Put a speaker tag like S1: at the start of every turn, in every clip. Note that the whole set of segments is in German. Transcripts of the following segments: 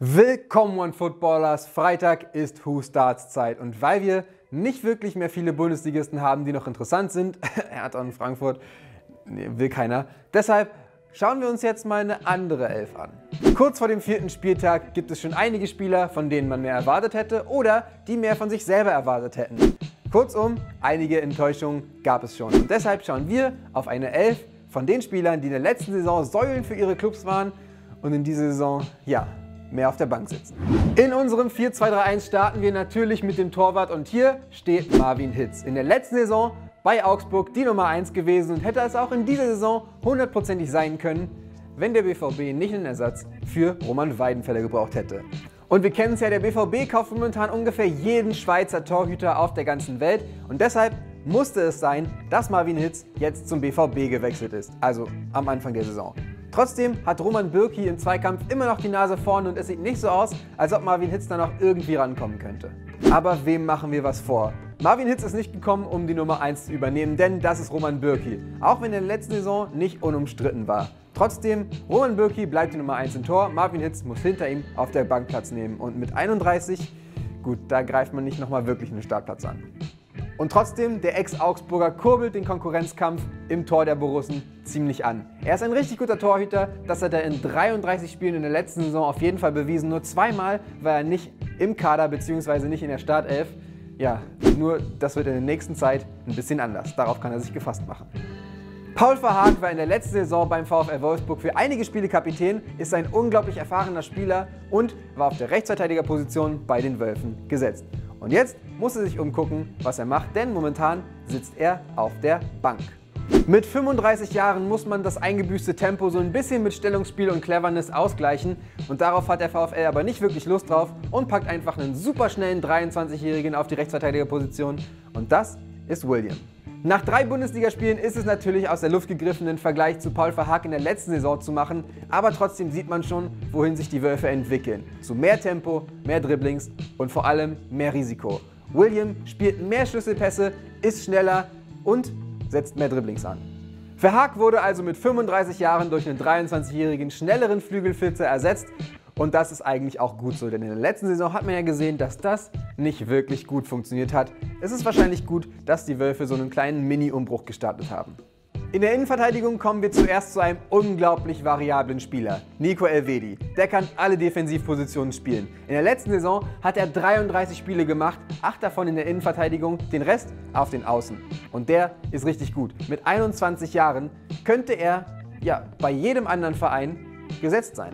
S1: Willkommen OneFootballers, Freitag ist Who Starts Zeit und weil wir nicht wirklich mehr viele Bundesligisten haben, die noch interessant sind, er hat auch in Frankfurt, nee, will keiner, deshalb schauen wir uns jetzt mal eine andere Elf an. Kurz vor dem 4. Spieltag gibt es schon einige Spieler, von denen man mehr erwartet hätte oder die mehr von sich selber erwartet hätten. Kurzum, einige Enttäuschungen gab es schon und deshalb schauen wir auf eine Elf von den Spielern, die in der letzten Saison Säulen für ihre Clubs waren und in dieser Saison, ja, mehr auf der Bank sitzen. In unserem 4-2-3-1 starten wir natürlich mit dem Torwart und hier steht Marvin Hitz. In der letzten Saison bei Augsburg die Nummer 1 gewesen und hätte es auch in dieser Saison hundertprozentig sein können, wenn der BVB nicht einen Ersatz für Roman Weidenfeller gebraucht hätte. Und wir kennen es ja, der BVB kauft momentan ungefähr jeden Schweizer Torhüter auf der ganzen Welt und deshalb musste es sein, dass Marvin Hitz jetzt zum BVB gewechselt ist, also am Anfang der Saison. Trotzdem hat Roman Bürki im Zweikampf immer noch die Nase vorne und es sieht nicht so aus, als ob Marvin Hitz da noch irgendwie rankommen könnte. Aber wem machen wir was vor? Marvin Hitz ist nicht gekommen, um die Nummer 1 zu übernehmen, denn das ist Roman Bürki, auch wenn er in der letzten Saison nicht unumstritten war. Trotzdem, Roman Bürki bleibt die Nummer 1 im Tor, Marvin Hitz muss hinter ihm auf der Bank Platz nehmen und mit 31, gut, da greift man nicht nochmal wirklich einen Startplatz an. Und trotzdem, der Ex-Augsburger kurbelt den Konkurrenzkampf im Tor der Borussen ziemlich an. Er ist ein richtig guter Torhüter, das hat er in 33 Spielen in der letzten Saison auf jeden Fall bewiesen. Nur zweimal war er nicht im Kader bzw. nicht in der Startelf. Ja, nur das wird in der nächsten Zeit ein bisschen anders. Darauf kann er sich gefasst machen. Paul Verhaag war in der letzten Saison beim VfL Wolfsburg für einige Spiele Kapitän, ist ein unglaublich erfahrener Spieler und war auf der Rechtsverteidigerposition bei den Wölfen gesetzt. Und jetzt muss er sich umgucken, was er macht, denn momentan sitzt er auf der Bank. Mit 35 Jahren muss man das eingebüßte Tempo so ein bisschen mit Stellungsspiel und Cleverness ausgleichen und darauf hat der VfL aber nicht wirklich Lust drauf und packt einfach einen superschnellen 23-Jährigen auf die Rechtsverteidigerposition und das ist William. Nach 3 Bundesligaspielen ist es natürlich aus der Luft gegriffen, den Vergleich zu Paul Verhaag in der letzten Saison zu machen, aber trotzdem sieht man schon, wohin sich die Wölfe entwickeln. Zu mehr Tempo, mehr Dribblings und vor allem mehr Risiko. William spielt mehr Schlüsselpässe, ist schneller und setzt mehr Dribblings an. Verhaag wurde also mit 35 Jahren durch einen 23-jährigen schnelleren Flügelflitzer ersetzt. Und das ist eigentlich auch gut so, denn in der letzten Saison hat man ja gesehen, dass das nicht wirklich gut funktioniert hat. Es ist wahrscheinlich gut, dass die Wölfe so einen kleinen Mini-Umbruch gestartet haben. In der Innenverteidigung kommen wir zuerst zu einem unglaublich variablen Spieler, Nico Elvedi. Der kann alle Defensivpositionen spielen. In der letzten Saison hat er 33 Spiele gemacht, 8 davon in der Innenverteidigung, den Rest auf den Außen. Und der ist richtig gut. Mit 21 Jahren könnte er ja bei jedem anderen Verein gesetzt sein.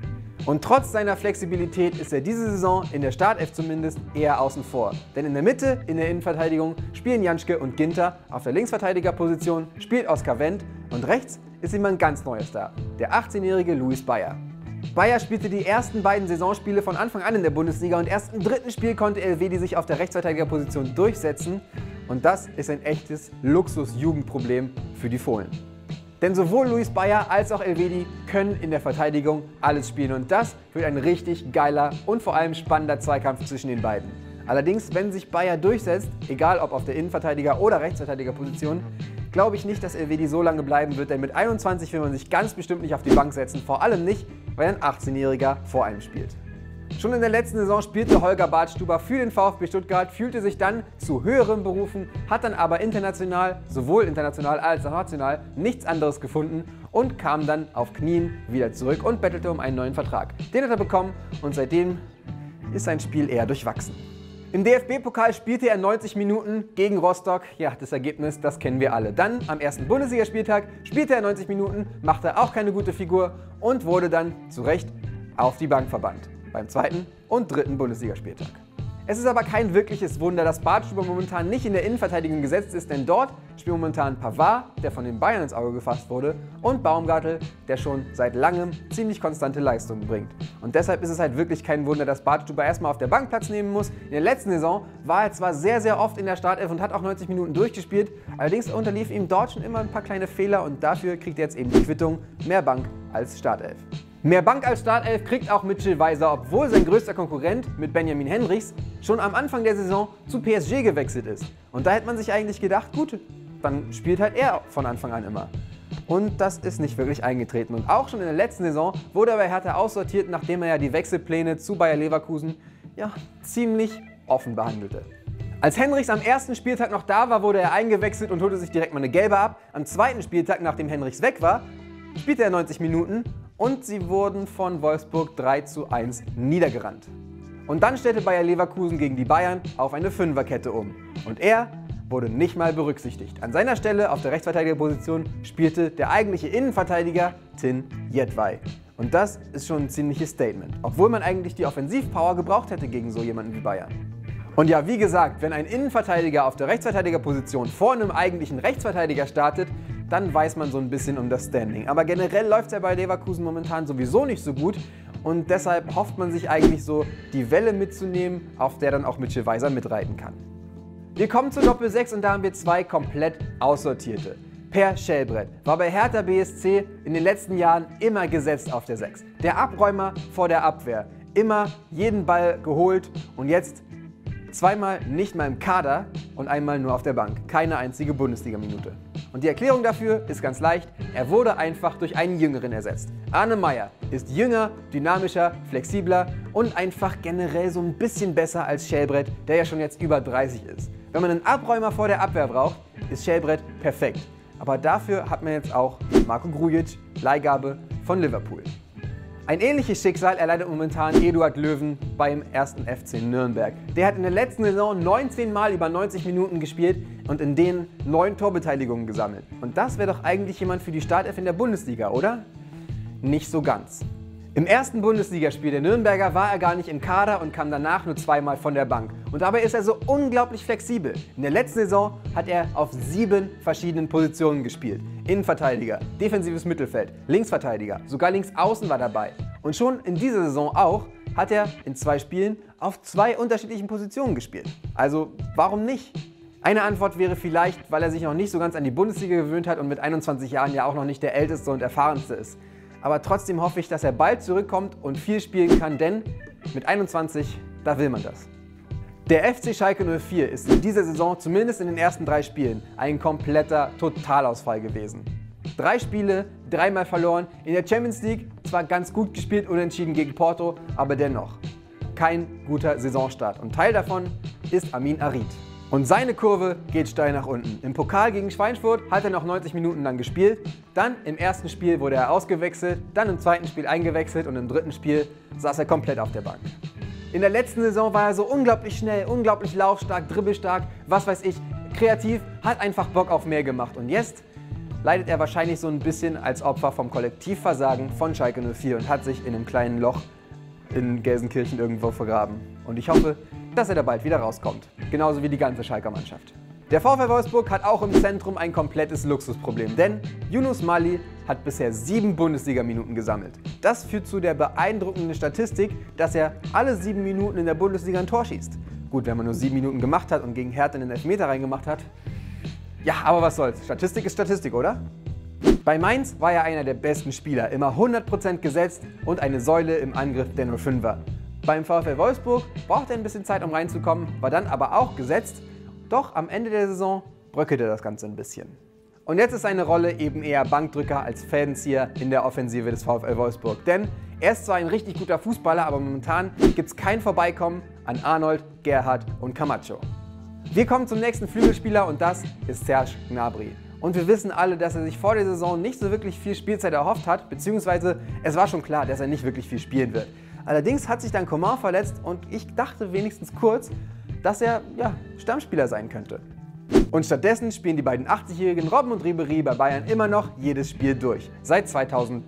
S1: Und trotz seiner Flexibilität ist er diese Saison, in der Startelf zumindest, eher außen vor. Denn in der Mitte, in der Innenverteidigung, spielen Janschke und Ginter, auf der Linksverteidigerposition spielt Oskar Wendt und rechts ist jemand ganz Neues da, der 18-jährige Luis Bayer. Bayer spielte die ersten beiden Saisonspiele von Anfang an in der Bundesliga und erst im 3. Spiel konnte Elvedi sich auf der Rechtsverteidigerposition durchsetzen und das ist ein echtes Luxus-Jugendproblem für die Fohlen. Denn sowohl Luis Bayer als auch Elvedi können in der Verteidigung alles spielen und das wird ein richtig geiler und vor allem spannender Zweikampf zwischen den beiden. Allerdings, wenn sich Bayer durchsetzt, egal ob auf der Innenverteidiger- oder Rechtsverteidigerposition, glaube ich nicht, dass Elvedi so lange bleiben wird, denn mit 21 will man sich ganz bestimmt nicht auf die Bank setzen, vor allem nicht, weil ein 18-Jähriger vor einem spielt. Schon in der letzten Saison spielte Holger Badstuber für den VfB Stuttgart, fühlte sich dann zu höheren berufen, hat dann aber international, sowohl international als auch national, nichts anderes gefunden und kam dann auf Knien wieder zurück und bettelte um einen neuen Vertrag. Den hat er bekommen und seitdem ist sein Spiel eher durchwachsen. Im DFB-Pokal spielte er 90 Minuten gegen Rostock. Ja, das Ergebnis, das kennen wir alle. Dann am ersten Bundesligaspieltag spielte er 90 Minuten, machte auch keine gute Figur und wurde dann zu Recht auf die Bank verbannt. Beim 2. und 3. Bundesligaspieltag. Es ist aber kein wirkliches Wunder, dass Badstuber momentan nicht in der Innenverteidigung gesetzt ist, denn dort spielt momentan Pavard, der von den Bayern ins Auge gefasst wurde, und Baumgartel, der schon seit langem ziemlich konstante Leistungen bringt. Und deshalb ist es halt wirklich kein Wunder, dass Badstuber erstmal auf der Bank Platz nehmen muss. In der letzten Saison war er zwar sehr, sehr oft in der Startelf und hat auch 90 Minuten durchgespielt, allerdings unterlief ihm dort schon immer ein paar kleine Fehler und dafür kriegt er jetzt eben die Quittung, mehr Bank als Startelf. Mehr Bank als Startelf kriegt auch Mitchell Weiser, obwohl sein größter Konkurrent mit Benjamin Henrichs schon am Anfang der Saison zu PSG gewechselt ist. Und da hätte man sich eigentlich gedacht, gut, dann spielt halt er von Anfang an immer. Und das ist nicht wirklich eingetreten. Und auch schon in der letzten Saison wurde er bei Hertha aussortiert, nachdem er ja die Wechselpläne zu Bayer Leverkusen ziemlich offen behandelte. Als Henrichs am ersten Spieltag noch da war, wurde er eingewechselt und holte sich direkt mal eine gelbe ab. Am zweiten Spieltag, nachdem Henrichs weg war, spielte er 90 Minuten und sie wurden von Wolfsburg 3:1 niedergerannt. Und dann stellte Bayer Leverkusen gegen die Bayern auf eine Fünferkette um. Und er wurde nicht mal berücksichtigt. An seiner Stelle auf der Rechtsverteidigerposition spielte der eigentliche Innenverteidiger Tin Jedwai. Und das ist schon ein ziemliches Statement, obwohl man eigentlich die Offensivpower gebraucht hätte gegen so jemanden wie Bayern. Und ja, wie gesagt, wenn ein Innenverteidiger auf der Rechtsverteidigerposition vor einem eigentlichen Rechtsverteidiger startet, dann weiß man so ein bisschen um das Standing. Aber generell läuft es ja bei Leverkusen momentan sowieso nicht so gut und deshalb hofft man sich eigentlich so, die Welle mitzunehmen, auf der dann auch Mitchell Weiser mitreiten kann. Wir kommen zur Doppel 6 und da haben wir zwei komplett aussortierte. Per Schellbrett war bei Hertha BSC in den letzten Jahren immer gesetzt auf der 6. Der Abräumer vor der Abwehr, immer jeden Ball geholt und jetzt zweimal nicht mal im Kader und einmal nur auf der Bank. Keine einzige Bundesliga-Minute. Und die Erklärung dafür ist ganz leicht, er wurde einfach durch einen Jüngeren ersetzt. Arne Meyer ist jünger, dynamischer, flexibler und einfach generell so ein bisschen besser als Schellbrett, der ja schon jetzt über 30 ist. Wenn man einen Abräumer vor der Abwehr braucht, ist Schellbrett perfekt. Aber dafür hat man jetzt auch Marko Grujic, Leihgabe von Liverpool. Ein ähnliches Schicksal erleidet momentan Eduard Löwen beim 1. FC Nürnberg. Der hat in der letzten Saison 19 Mal über 90 Minuten gespielt und in denen 9 Torbeteiligungen gesammelt. Und das wäre doch eigentlich jemand für die Startelf in der Bundesliga, oder? Nicht so ganz. Im ersten Bundesligaspiel der Nürnberger war er gar nicht im Kader und kam danach nur zweimal von der Bank. Und dabei ist er so unglaublich flexibel. In der letzten Saison hat er auf 7 verschiedenen Positionen gespielt. Innenverteidiger, defensives Mittelfeld, Linksverteidiger, sogar Linksaußen war dabei. Und schon in dieser Saison auch hat er in 2 Spielen auf 2 unterschiedlichen Positionen gespielt. Also warum nicht? Eine Antwort wäre vielleicht, weil er sich noch nicht so ganz an die Bundesliga gewöhnt hat und mit 21 Jahren ja auch noch nicht der älteste und erfahrenste ist. Aber trotzdem hoffe ich, dass er bald zurückkommt und viel spielen kann, denn mit 21, da will man das. Der FC Schalke 04 ist in dieser Saison, zumindest in den ersten 3 Spielen, ein kompletter Totalausfall gewesen. 3 Spiele, 3-mal verloren, in der Champions League zwar ganz gut gespielt, unentschieden gegen Porto, aber dennoch kein guter Saisonstart. Und Teil davon ist Amin Arid. Und seine Kurve geht steil nach unten. Im Pokal gegen Schweinfurt hat er noch 90 Minuten lang gespielt. Dann im ersten Spiel wurde er ausgewechselt, dann im zweiten Spiel eingewechselt und im dritten Spiel saß er komplett auf der Bank. In der letzten Saison war er so unglaublich schnell, unglaublich laufstark, dribbelstark, was weiß ich, kreativ, hat einfach Bock auf mehr gemacht. Und jetzt leidet er wahrscheinlich so ein bisschen als Opfer vom Kollektivversagen von Schalke 04 und hat sich in einem kleinen Loch in Gelsenkirchen irgendwo vergraben. Und ich hoffe, dass er da bald wieder rauskommt. Genauso wie die ganze Schalker Mannschaft. Der VfL Wolfsburg hat auch im Zentrum ein komplettes Luxusproblem, denn Yunus Mali hat bisher 7 Bundesliga-Minuten gesammelt. Das führt zu der beeindruckenden Statistik, dass er alle 7 Minuten in der Bundesliga ein Tor schießt. Gut, wenn man nur 7 Minuten gemacht hat und gegen Hertha einen Elfmeter reingemacht hat. Ja, aber was soll's. Statistik ist Statistik, oder? Bei Mainz war er einer der besten Spieler, immer 100% gesetzt und eine Säule im Angriff der 05er. Beim VfL Wolfsburg brauchte er ein bisschen Zeit, um reinzukommen, war dann aber auch gesetzt. Doch am Ende der Saison bröckelte das Ganze ein bisschen. Und jetzt ist seine Rolle eben eher Bankdrücker als Fädenzieher in der Offensive des VfL Wolfsburg. Denn er ist zwar ein richtig guter Fußballer, aber momentan gibt es kein Vorbeikommen an Arnold, Gerhardt und Camacho. Wir kommen zum nächsten Flügelspieler und das ist Serge Gnabry. Und wir wissen alle, dass er sich vor der Saison nicht so wirklich viel Spielzeit erhofft hat, beziehungsweise es war schon klar, dass er nicht wirklich viel spielen wird. Allerdings hat sich dann Coman verletzt und ich dachte wenigstens kurz, dass er Stammspieler sein könnte. Und stattdessen spielen die beiden 80-jährigen Robben und Ribéry bei Bayern immer noch jedes Spiel durch. Seit 2001.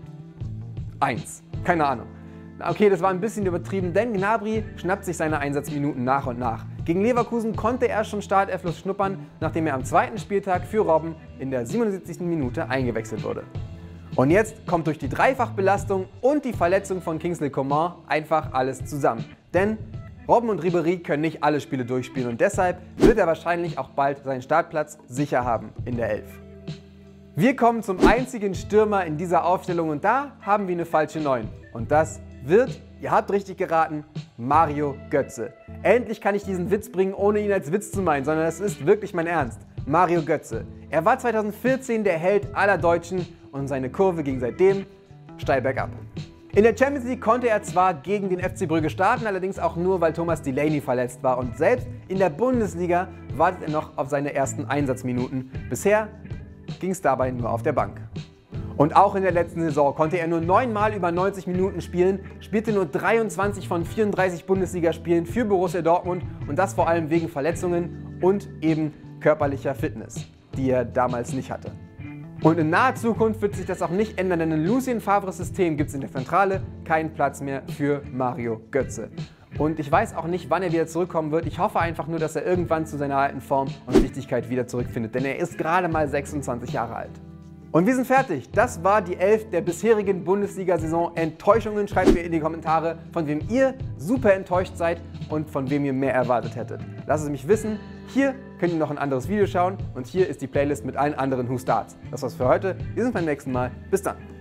S1: Keine Ahnung. Okay, das war ein bisschen übertrieben, denn Gnabry schnappt sich seine Einsatzminuten nach und nach. Gegen Leverkusen konnte er schon Startelfluss schnuppern, nachdem er am 2. Spieltag für Robben in der 77. Minute eingewechselt wurde. Und jetzt kommt durch die Dreifachbelastung und die Verletzung von Kingsley Coman einfach alles zusammen. Denn Robben und Ribéry können nicht alle Spiele durchspielen und deshalb wird er wahrscheinlich auch bald seinen Startplatz sicher haben in der 11. Wir kommen zum einzigen Stürmer in dieser Aufstellung und da haben wir eine falsche 9. Und das wird, ihr habt richtig geraten, Mario Götze. Endlich kann ich diesen Witz bringen, ohne ihn als Witz zu meinen, sondern es ist wirklich mein Ernst. Mario Götze. Er war 2014 der Held aller Deutschen und seine Kurve ging seitdem steil bergab. In der Champions League konnte er zwar gegen den FC Brügge starten, allerdings auch nur, weil Thomas Delaney verletzt war. Und selbst in der Bundesliga wartet er noch auf seine ersten Einsatzminuten. Bisher ging es dabei nur auf der Bank. Und auch in der letzten Saison konnte er nur 9 Mal über 90 Minuten spielen, spielte nur 23 von 34 Bundesligaspielen für Borussia Dortmund und das vor allem wegen Verletzungen und eben körperlicher Fitness, die er damals nicht hatte. Und in naher Zukunft wird sich das auch nicht ändern, denn in Lucien Favres System gibt es in der Zentrale keinen Platz mehr für Mario Götze. Und ich weiß auch nicht, wann er wieder zurückkommen wird. Ich hoffe einfach nur, dass er irgendwann zu seiner alten Form und Wichtigkeit wieder zurückfindet, denn er ist gerade mal 26 Jahre alt. Und wir sind fertig. Das war die 11 der bisherigen Bundesliga-Saison. Enttäuschungen schreibt mir in die Kommentare, von wem ihr super enttäuscht seid und von wem ihr mehr erwartet hättet. Lasst es mich wissen. Hier könnt ihr noch ein anderes Video schauen und hier ist die Playlist mit allen anderen Who Starts. Das war's für heute. Wir sehen uns beim nächsten Mal. Bis dann.